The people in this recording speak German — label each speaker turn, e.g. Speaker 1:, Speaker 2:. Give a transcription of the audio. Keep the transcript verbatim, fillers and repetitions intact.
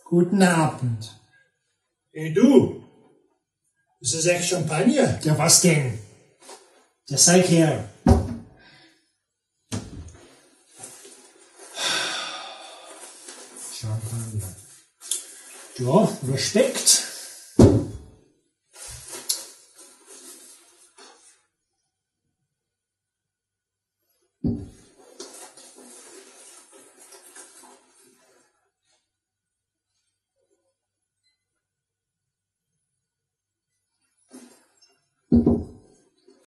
Speaker 1: Guten Abend.
Speaker 2: Hey du, ist das echt Champagner?
Speaker 1: Ja, was denn? Ja, zeig her. Champagner. Ja, Respekt.